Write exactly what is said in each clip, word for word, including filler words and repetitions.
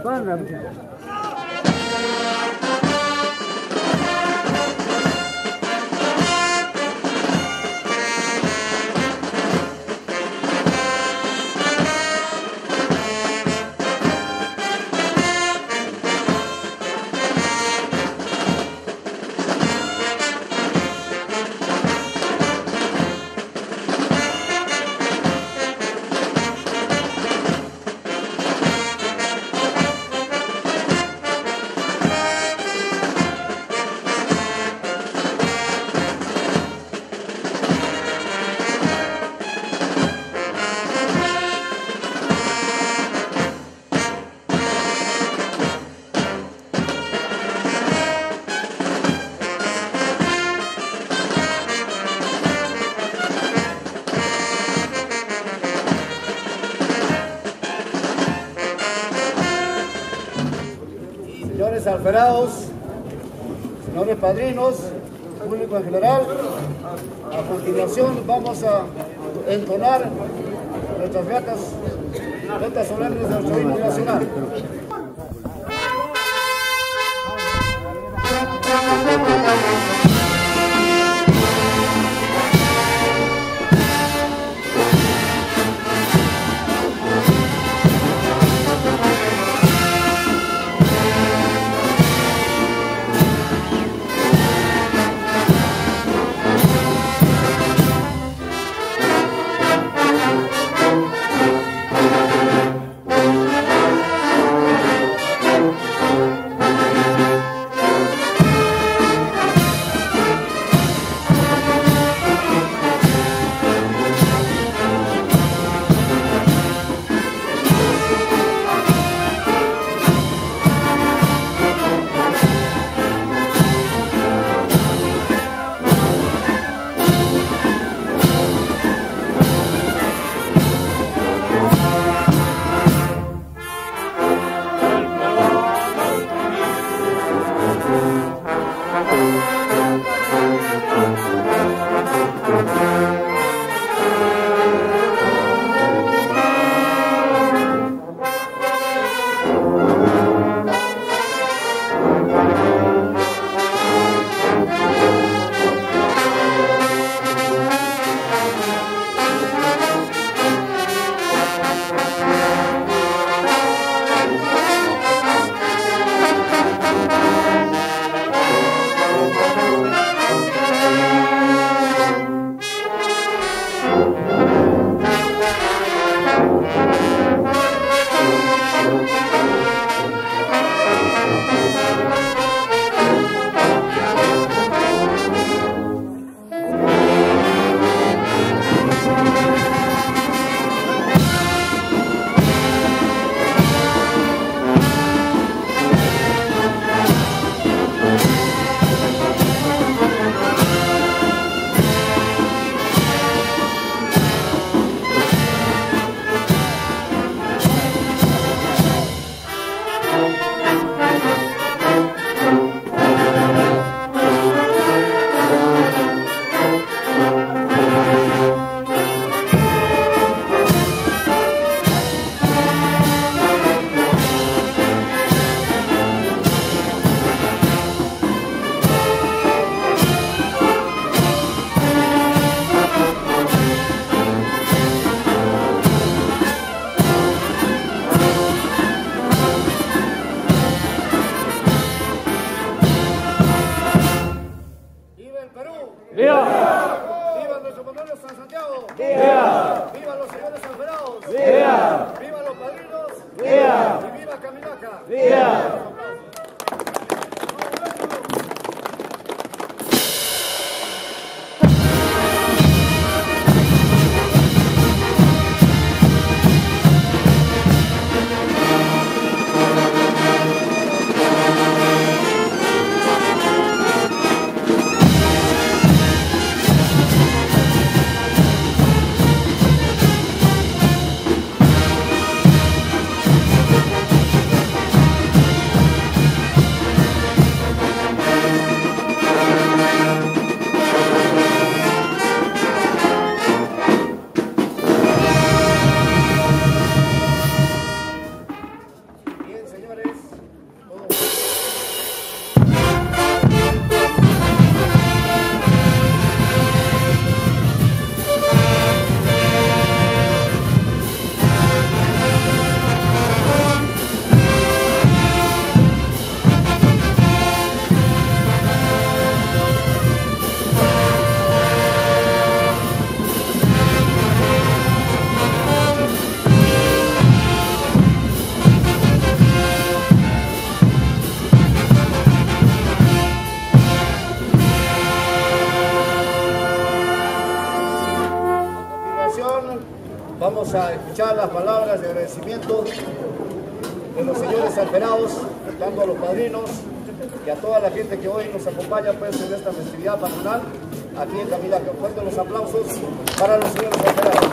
banda. Señores alferados, señores padrinos, público en general, a continuación vamos a entonar nuestras gatas, gatas solemnes del turismo nacional. ¡Viva nuestro patrón San Santiago! ¡Viva! ¡Viva los señores alferados! ¡Viva! ¡Viva los padrinos! ¡Viva! ¡Y viva Camilaca! ¡Viva! vamos a escuchar las palabras de agradecimiento de los señores alterados, tanto a los padrinos y a toda la gente que hoy nos acompaña pues, en esta festividad patronal aquí en Camilaca. Fuertes los aplausos para los señores alterados.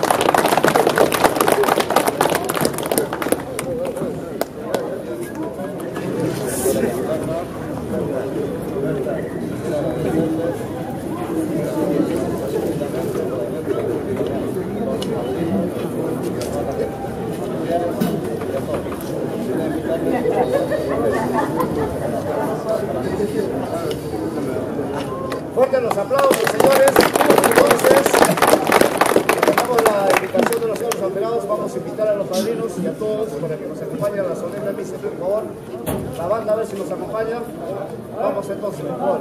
Fuertes los aplausos, señores. Entonces, tenemos la invitación de los señores alterados. Vamos a invitar a los padrinos y a todos para que nos acompañen a la solemne misa, por favor. La banda, a ver si nos acompaña. Vamos entonces, por favor.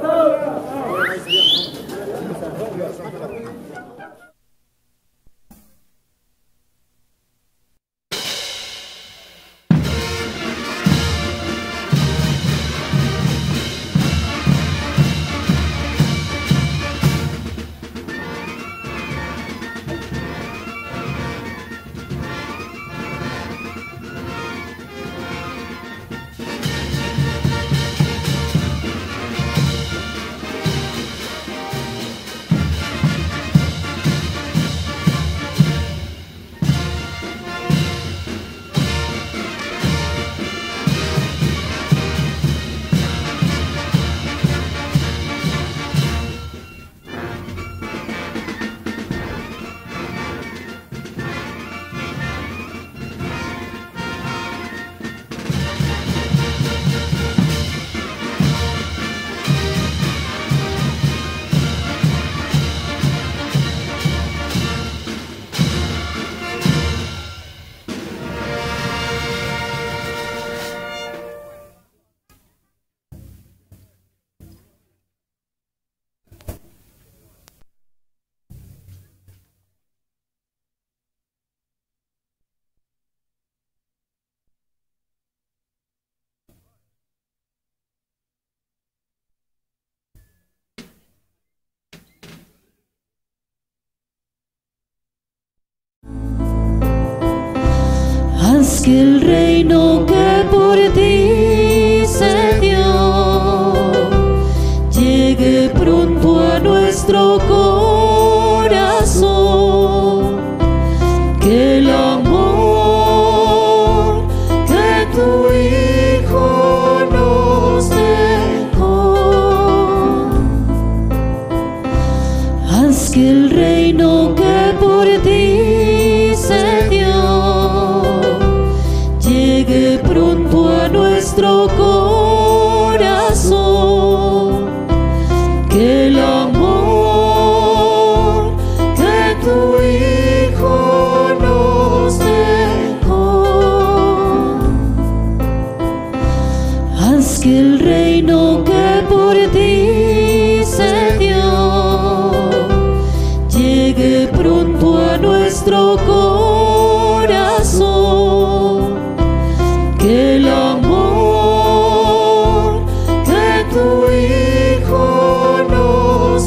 Haz que el reino que por ti se dio llegue pronto a nuestro corazón, que el amor que tu Hijo nos dejó, haz que el reino que por ti se dio llegue pronto a nuestro corazón, que el amor que tu Hijo nos dejó, haz que el reino que por ti se dio llegue pronto a nuestro corazón, que el amor que tu Hijo nos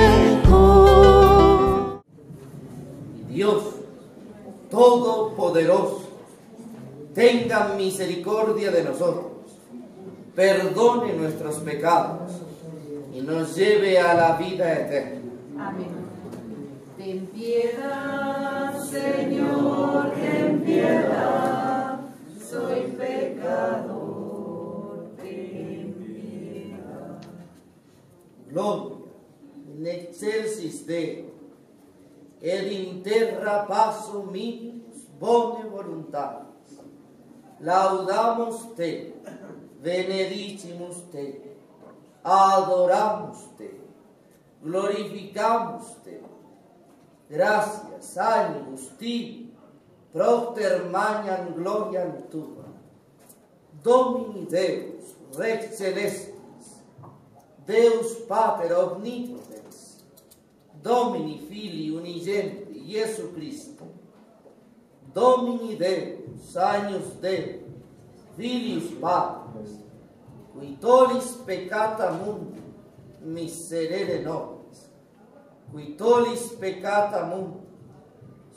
dejó. Dios Todopoderoso, tenga misericordia de nosotros, perdone nuestros pecados y nos lleve a la vida eterna. Amén. Ten piedad, Señor, ten piedad. Soy pecador, ten piedad. Gloria in excelsis Deo, ed in terra paso minus bone voluntatis. Laudamus te, benedicimus te, adoramos te, glorificamos te. Gracias, animus tibi, propter magnam gloriam tua. Domini Deus, Rex Celestis, Deus Pater Omnipotens, Domini Filii Unigenti, Iesu Christo, Domini Deus, Agnus Dei, Filius Patris, qui tollis peccata mundi, miserere nobis, qui tollis peccata mundi,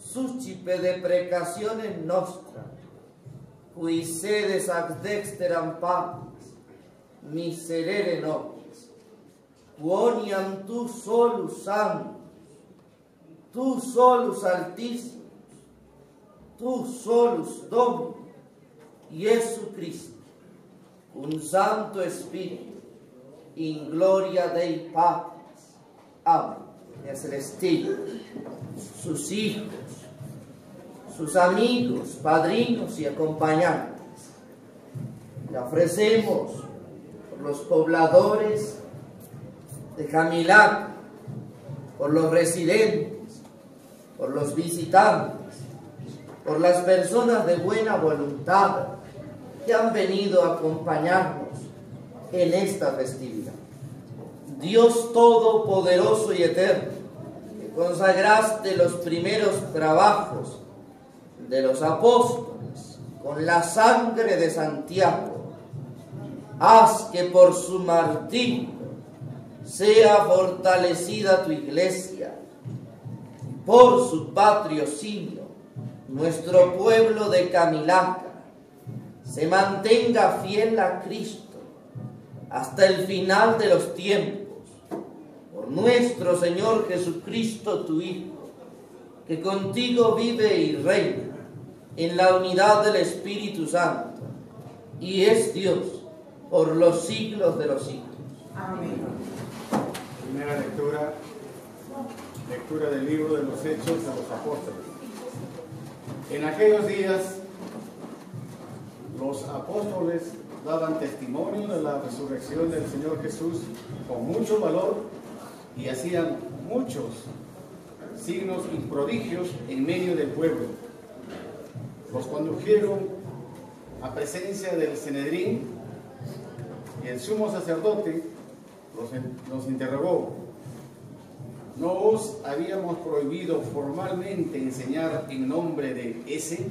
suscipe deprecaciones nostra, qui sedes ac dexteram patis, miserere nobis, quoniam tu solus santos, tu solus altísimos, tu solus Dominus, Jesucristo, un Santo Espíritu, in gloria Dei Patris. Amén. El celestial, sus hijos, sus amigos, padrinos y acompañantes, le ofrecemos por los pobladores de Camilaca, por los residentes, por los visitantes, por las personas de buena voluntad que han venido a acompañarnos en esta festividad. Dios Todopoderoso y Eterno, que consagraste los primeros trabajos de los apóstoles con la sangre de Santiago, haz que por su martirio sea fortalecida tu iglesia, y por su patrocinio nuestro pueblo de Camilaca se mantenga fiel a Cristo hasta el final de los tiempos, por nuestro Señor Jesucristo, tu Hijo, que contigo vive y reina en la unidad del Espíritu Santo, y es Dios por los siglos de los siglos. Amén. Primera lectura, lectura del libro de los Hechos de los Apóstoles. En aquellos días, los apóstoles daban testimonio de la resurrección del Señor Jesús con mucho valor y hacían muchos signos y prodigios en medio del pueblo. Los condujeron a presencia del Sanedrín y el sumo sacerdote los, los interrogó. ¿No os habíamos prohibido formalmente enseñar en nombre de ese?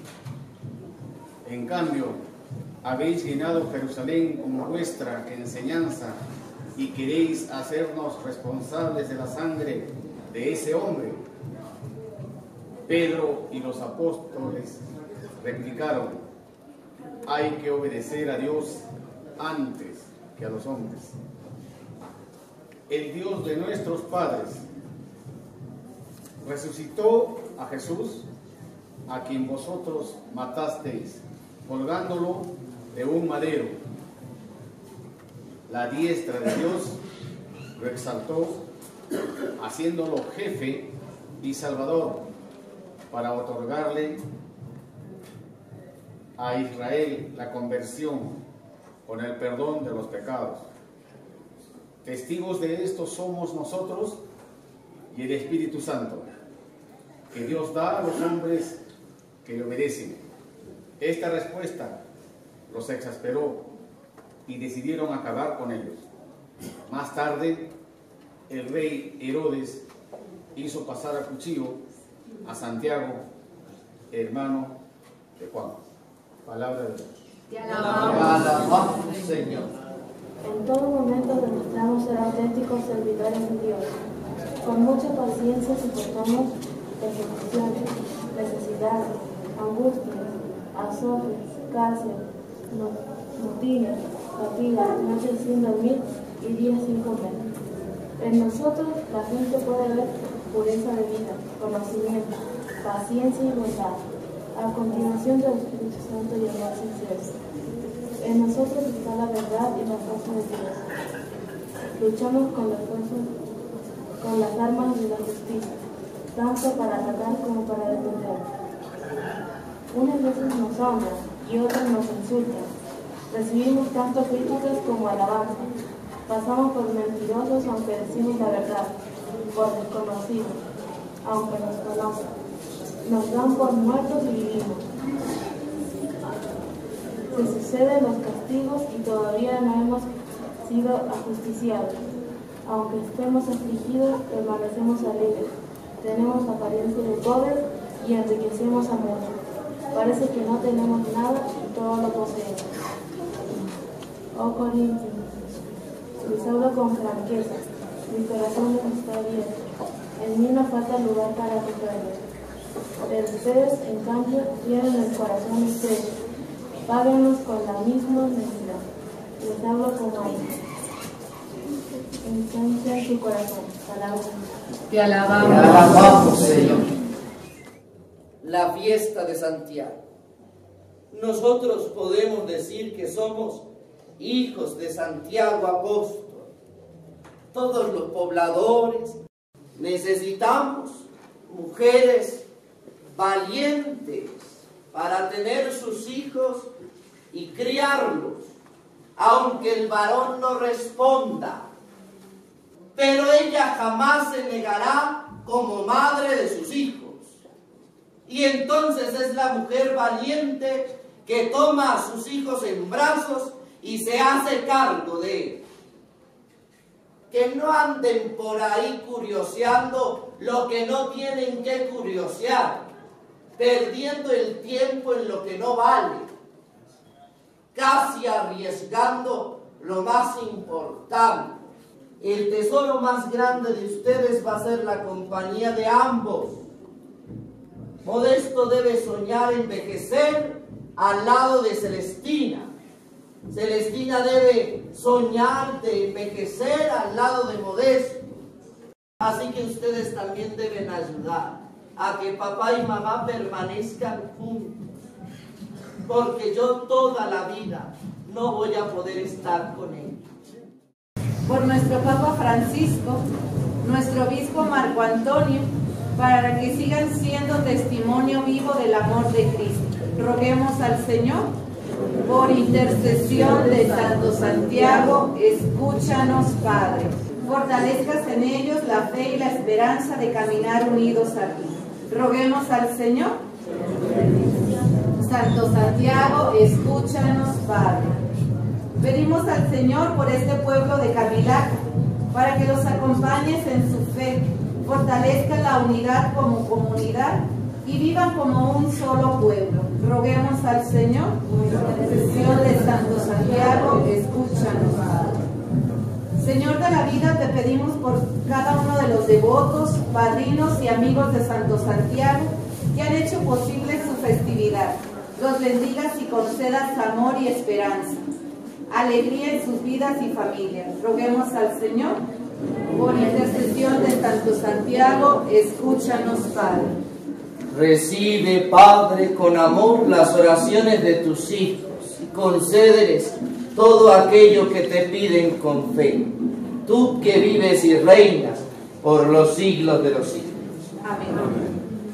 En cambio, habéis llenado Jerusalén con vuestra enseñanza y queréis hacernos responsables de la sangre de ese hombre. Pedro y los apóstoles replicaron: hay que obedecer a Dios antes que a los hombres. El Dios de nuestros padres resucitó a Jesús, a quien vosotros matasteis, colgándolo de un madero. La diestra de Dios lo exaltó, haciéndolo jefe y salvador, para otorgarle a Israel la conversión con el perdón de los pecados. Testigos de esto somos nosotros y el Espíritu Santo, que Dios da a los hombres que le obedecen. Esta respuesta los exasperó y decidieron acabar con ellos. Más tarde, el rey Herodes hizo pasar a cuchillo a Santiago, hermano de Juan. Palabra de Dios. Te Te alabamos, alabamos, Señor. En todo momento demostramos ser auténticos servidores de Dios. Con mucha paciencia soportamos persecuciones, necesidades, angustias, azotes, cárcel, motines, fatigas, noches sin dormir y días sin comer. En nosotros la gente puede ver pureza de vida, conocimiento, paciencia y bondad. A continuación del Espíritu Santo y amor sincero. En nosotros está la verdad y la fuerza de Dios. Luchamos con, la fuerza, con las armas de la justicia, tanto para atacar como para defender. Unas veces nos honran y otras nos insultan. Recibimos tanto críticas como alabanzas. Pasamos por mentirosos aunque decimos la verdad, por desconocidos, aunque nos conozcan. Nos dan por muertos y vivimos. Se suceden los castigos y todavía no hemos sido ajusticiados. Aunque estemos afligidos, permanecemos alegres. Tenemos apariencia de pobres y enriquecemos a muchos. Parece que no tenemos nada y todo lo poseemos. Oh Corintios, les hablo con franqueza. Mi corazón está abierto. En mí no falta lugar para reproches. Pero ustedes, en cambio, tienen el corazón estrecho. Páguenos con la misma medida. Les hablo como a hijos. Ensancha su corazón. Palabra. Te Te alabamos. alabamos, Señor. La fiesta de Santiago. Nosotros podemos decir que somos hijos de Santiago Apóstol. Todos los pobladores necesitamos mujeres valientes para tener sus hijos y criarlos, aunque el varón no responda. Pero ella jamás se negará como madre de sus hijos. Y entonces es la mujer valiente que toma a sus hijos en brazos y se hace cargo de ellos. Que no anden por ahí curioseando lo que no tienen que curiosear, perdiendo el tiempo en lo que no vale, casi arriesgando lo más importante. El tesoro más grande de ustedes va a ser la compañía de ambos. Modesto debe soñar envejecer al lado de Celestina. Celestina debe soñar de envejecer al lado de Modesto. Así que ustedes también deben ayudar a que papá y mamá permanezcan juntos. Porque yo toda la vida no voy a poder estar con ellos. Por nuestro Papa Francisco, nuestro obispo Marco Antonio, para que sigan siendo testimonio vivo del amor de Cristo. Roguemos al Señor. Por intercesión de Santo Santiago, escúchanos, Padre. Fortalezcas en ellos la fe y la esperanza de caminar unidos a ti. Roguemos al Señor. Santo Santiago, escúchanos, Padre. Pedimos al Señor por este pueblo de Camilaca, para que los acompañes en su fe, fortalezcan la unidad como comunidad y vivan como un solo pueblo. Roguemos al Señor. Por intercesión de Santo Santiago, escúchanos, Padre. Señor de la vida, te pedimos por cada uno de los devotos, padrinos y amigos de Santo Santiago que han hecho posible su festividad. Los bendigas y concedas amor y esperanza, alegría en sus vidas y familias. Roguemos al Señor. Por intercesión de Santo Santiago, escúchanos, Padre. Recibe, Padre, con amor las oraciones de tus hijos y concédeles todo aquello que te piden con fe. Tú que vives y reinas por los siglos de los siglos. Amén.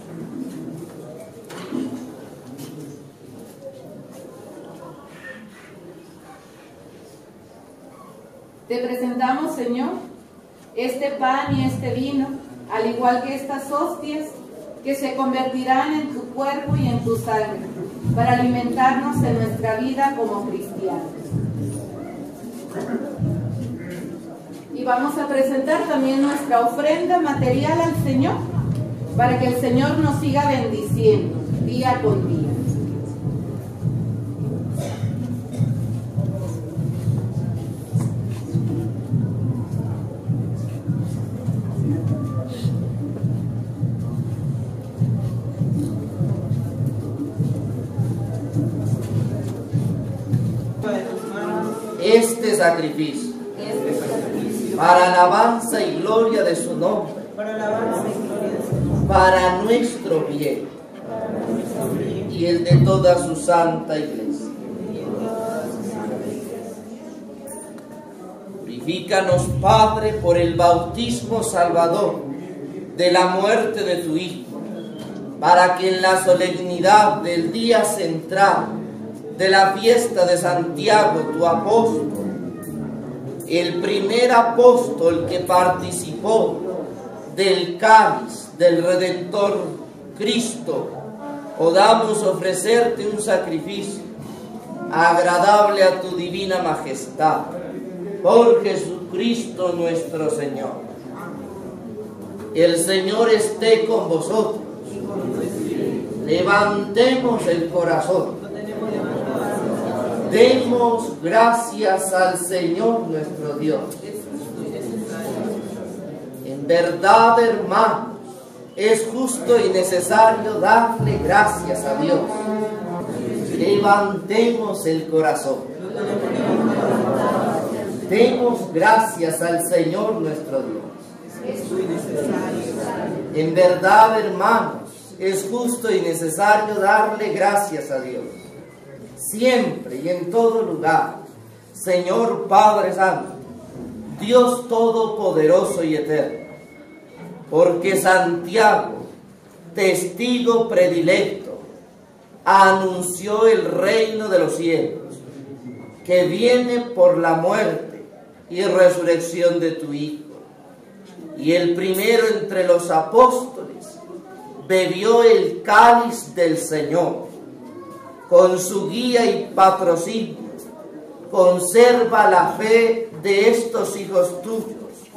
Te presentamos, Señor, este pan y este vino, al igual que estas hostias, que se convertirán en tu cuerpo y en tu sangre, para alimentarnos en nuestra vida como cristianos. Y vamos a presentar también nuestra ofrenda material al Señor, para que el Señor nos siga bendiciendo día con día. Este sacrificio, para alabanza y gloria de su nombre, para nuestro bien y el de toda su santa iglesia. Purifícanos, Padre, por el bautismo salvador de la muerte de tu Hijo, para que en la solemnidad del día central de la fiesta de Santiago, tu apóstol, el primer apóstol que participó del cáliz del Redentor Cristo, podamos ofrecerte un sacrificio agradable a tu divina majestad, por Jesucristo nuestro Señor. El Señor esté con vosotros. Levantemos el corazón. Demos gracias al Señor nuestro Dios. En verdad, hermanos, es justo y necesario darle gracias a Dios. Levantemos el corazón. Demos gracias al Señor nuestro Dios. En verdad, hermanos, es justo y necesario darle gracias a Dios, siempre y en todo lugar. Señor Padre Santo, Dios Todopoderoso y Eterno, porque Santiago, testigo predilecto, anunció el reino de los cielos, que viene por la muerte y resurrección de tu Hijo. Y el primero entre los apóstoles bebió el cáliz del Señor. Con su guía y patrocinio, conserva la fe de estos hijos tuyos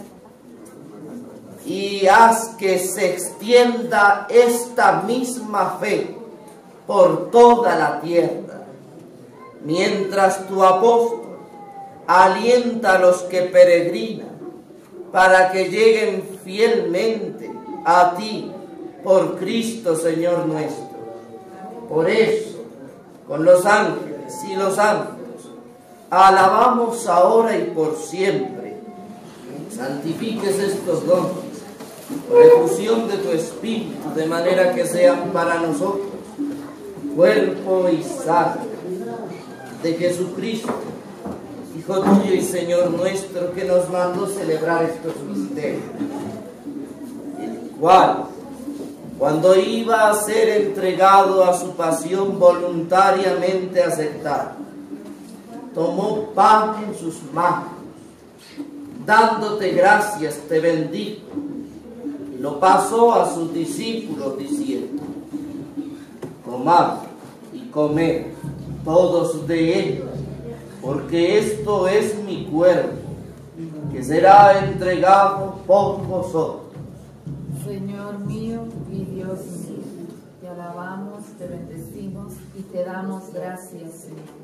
y haz que se extienda esta misma fe por toda la tierra, mientras tu apóstol alienta a los que peregrinan para que lleguen fielmente a ti por Cristo Señor nuestro. Por eso, con los ángeles y los santos, alabamos ahora y por siempre. Santifiques estos dones por efusión de tu Espíritu, de manera que sean para nosotros cuerpo y sangre de Jesucristo, Hijo tuyo y Señor nuestro, que nos mandó celebrar estos misterios, el cual, cuando iba a ser entregado a su pasión voluntariamente aceptada, tomó pan en sus manos, dándote gracias, te bendijo, y lo pasó a sus discípulos diciendo: tomad y comed todos de él, porque esto es mi cuerpo, que será entregado por vosotros. Señor mío y Dios mío, te alabamos, te bendecimos y te damos gracias, Señor.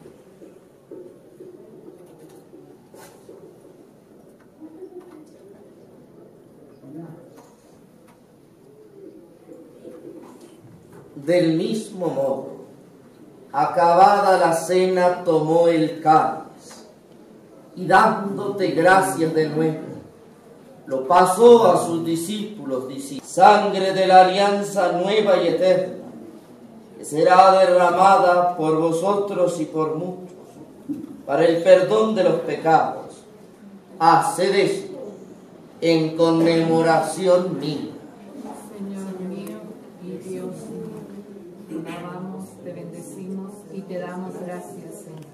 Del mismo modo, acabada la cena, tomó el cáliz y dándote gracias de nuevo, lo pasó a sus discípulos diciendo: sangre de la alianza nueva y eterna, que será derramada por vosotros y por muchos para el perdón de los pecados. Haced esto en conmemoración mía. Señor mío y Dios mío, te alabamos, te bendecimos y te damos gracias, Señor.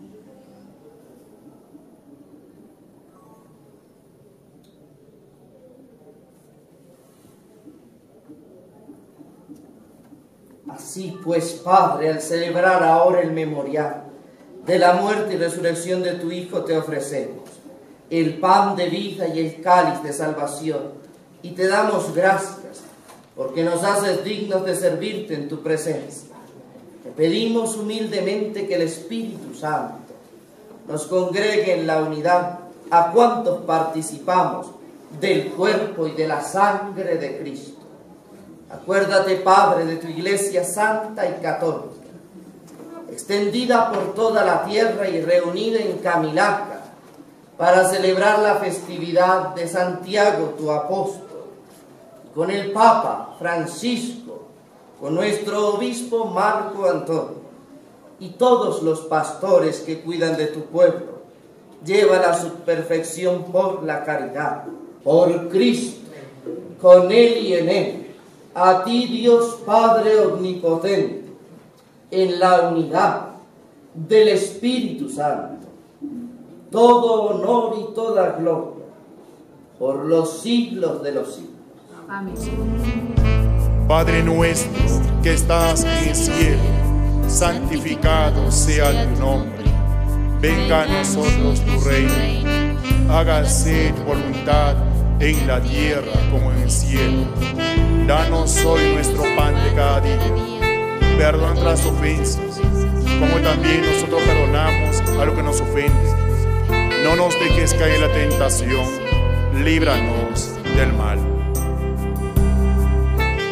Así pues, Padre, al celebrar ahora el memorial de la muerte y resurrección de tu Hijo, te ofrecemos el pan de vida y el cáliz de salvación, y te damos gracias porque nos haces dignos de servirte en tu presencia. Te pedimos humildemente que el Espíritu Santo nos congregue en la unidad a cuantos participamos del cuerpo y de la sangre de Cristo. Acuérdate, Padre, de tu Iglesia santa y católica, extendida por toda la tierra y reunida en Camilaca, para celebrar la festividad de Santiago, tu apóstol, con el Papa Francisco, con nuestro obispo Marco Antonio, y todos los pastores que cuidan de tu pueblo. Llévala a su perfección por la caridad. Por Cristo, con Él y en Él, a ti, Dios Padre omnipotente, en la unidad del Espíritu Santo, todo honor y toda gloria por los siglos de los siglos. Amén. Padre nuestro que estás en el cielo, santificado sea tu nombre. Venga a nosotros tu reino. Hágase tu voluntad en la tierra como en el cielo. Danos hoy nuestro pan de cada día. Perdona nuestras ofensas, como también nosotros perdonamos a los que nos ofenden. No nos dejes caer en la tentación, líbranos del mal.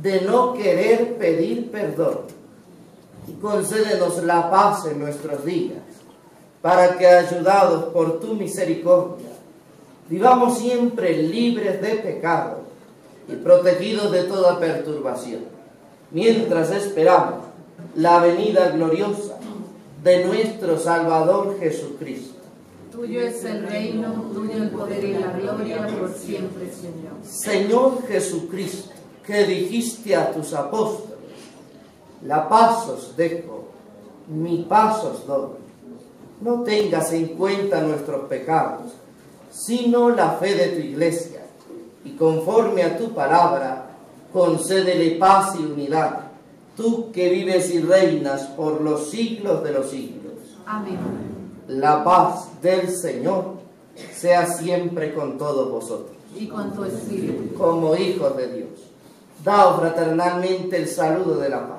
de no querer pedir perdón. Y concédenos la paz en nuestros días, para que, ayudados por tu misericordia, vivamos siempre libres de pecado y protegidos de toda perturbación, mientras esperamos la venida gloriosa de nuestro Salvador Jesucristo. Tuyo es el reino, tuyo el poder y la gloria por siempre, Señor. Señor Jesucristo, que dijiste a tus apóstoles: la paz os dejo, mi paz os doy. No tengas en cuenta nuestros pecados, sino la fe de tu iglesia, y conforme a tu palabra, concédele paz y unidad, tú que vives y reinas por los siglos de los siglos. Amén. La paz del Señor sea siempre con todos vosotros. Y con tu espíritu. Como hijos de Dios, daos fraternalmente el saludo de la paz.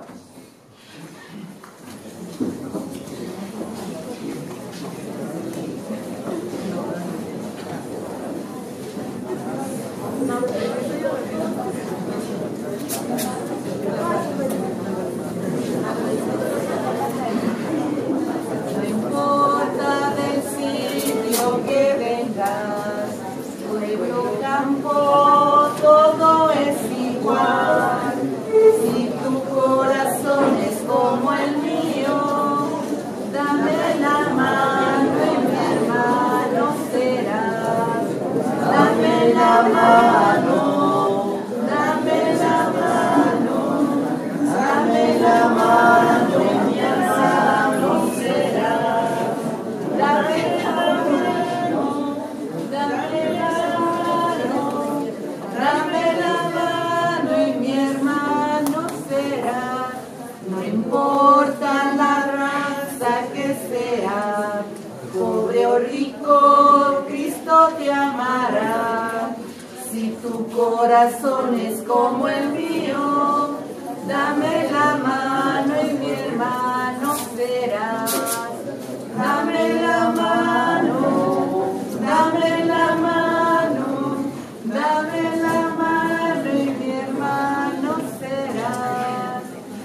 No importa del sitio que vengas, pueblo, campo, todo es igual. Si tu corazón es como el mío, dame la mano y mi hermano serás. Dame la mano, dame la mano, dame la mano y mi hermano serás. Dame la mano, dame la mano, dame la mano y mi hermano será. No importa la raza que sea, pobre o rico, Cristo te amará. Si tu corazón es como el mío, dame la mano y mi hermano serás. Dame la mano, dame la mano, dame la mano y mi hermano serás.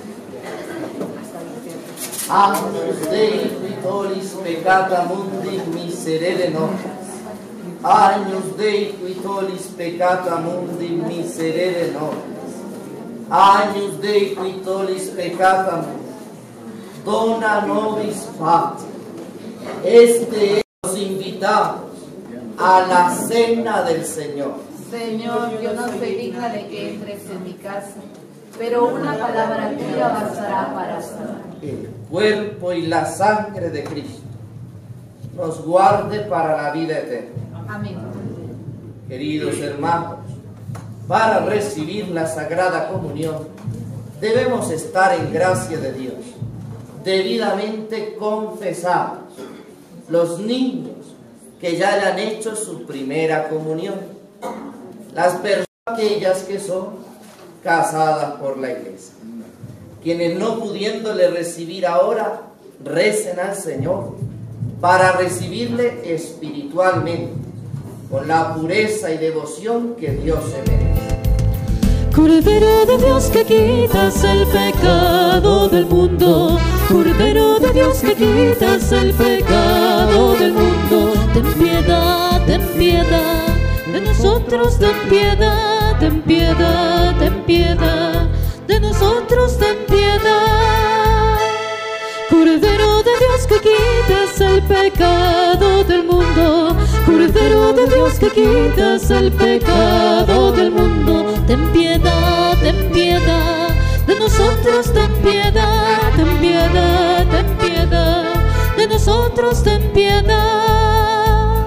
Agnus Dei qui tollis peccata mundi miserere nobis. Agnus Dei qui tollis peccata mundi miserere nobis. Agnus Dei qui tollis peccata mundi, dona nobis pax. Este es los invitados a la cena del Señor. Señor, yo no soy digna de que entres en mi casa, pero una palabra tuya bastará para sanar. El cuerpo y la sangre de Cristo nos guarde para la vida eterna. Amén. Queridos hermanos, para recibir la Sagrada Comunión debemos estar en gracia de Dios, debidamente confesados. Los niños que ya le han hecho su primera comunión, las personas aquellas que son casadas por la iglesia, quienes no pudiéndole recibir ahora, recen al Señor para recibirle espiritualmente, con la pureza y devoción que Dios se merece. Cordero de Dios que quitas el pecado del mundo, Cordero de Dios que quitas el pecado del mundo, ten piedad, ten piedad de nosotros, ten piedad, ten piedad, ten piedad de nosotros, ten piedad. Cordero de Dios que quitas el pecado del mundo, Cordero de Dios que quitas el pecado del mundo, ten piedad, ten piedad de nosotros, ten piedad, ten piedad, ten piedad de nosotros, ten piedad.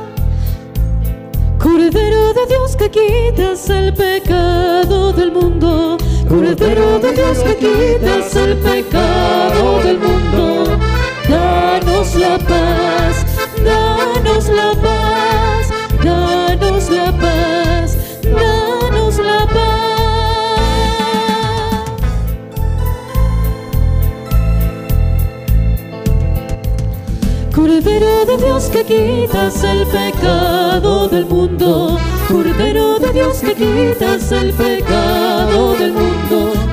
Cordero de Dios que quitas el pecado del mundo, Cordero de Dios que quitas el pecado del mundo, danos la paz, danos la paz, danos la paz, danos la paz. Cordero de Dios que quitas el pecado del mundo, Cordero de Dios que quitas el pecado del mundo,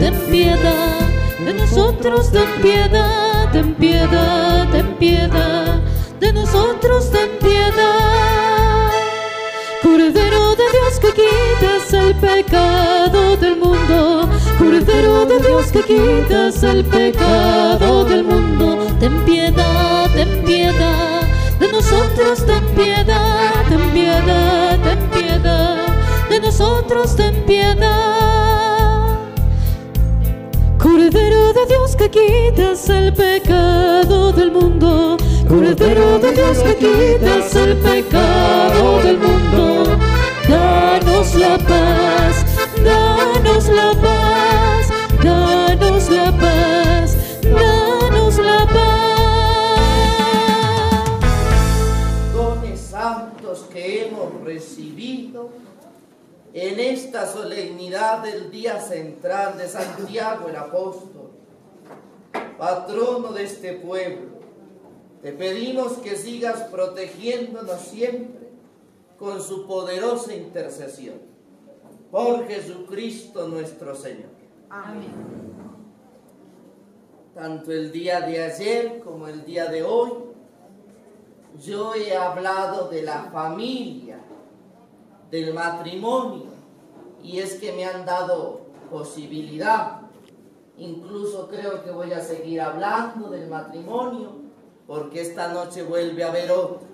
ten piedad de nosotros, ten piedad, ten piedad, ten piedad de nosotros, ten piedad. Cordero de Dios que quitas el pecado del mundo, Cordero de Dios que quitas el pecado del mundo, ten piedad, ten piedad de nosotros, ten piedad, ten piedad, ten piedad de nosotros, ten piedad. Cordero de Dios que quitas el pecado del mundo, Cordero de Dios que quitas el pecado del mundo, danos la paz, danos la paz, danos la paz, danos la paz. Dones santos que hemos recibido en esta solemnidad del día central de Santiago el Apóstol, patrono de este pueblo, te pedimos que sigas protegiéndonos siempre con su poderosa intercesión. Por Jesucristo nuestro Señor. Amén. Tanto el día de ayer como el día de hoy, yo he hablado de la familia, del matrimonio, y es que me han dado posibilidad. Incluso creo que voy a seguir hablando del matrimonio, porque esta noche vuelve a haber otro.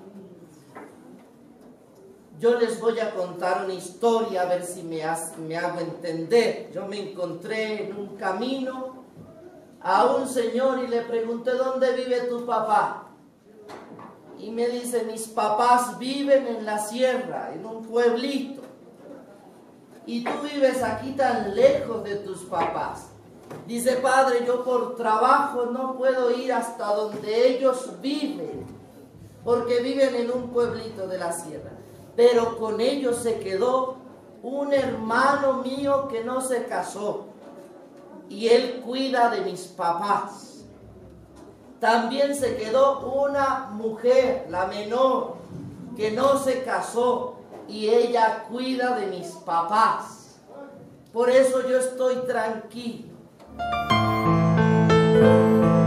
Yo les voy a contar una historia, a ver si me, has, me hago entender. Yo me encontré en un camino a un señor y le pregunté, ¿dónde vive tu papá? Y me dice, mis papás viven en la sierra, en un pueblito. Y tú vives aquí tan lejos de tus papás. Dice, padre, yo por trabajo no puedo ir hasta donde ellos viven, porque viven en un pueblito de la sierra. Pero con ellos se quedó un hermano mío que no se casó, y él cuida de mis papás. También se quedó una mujer, la menor, que no se casó, y ella cuida de mis papás. Por eso yo estoy tranquilo.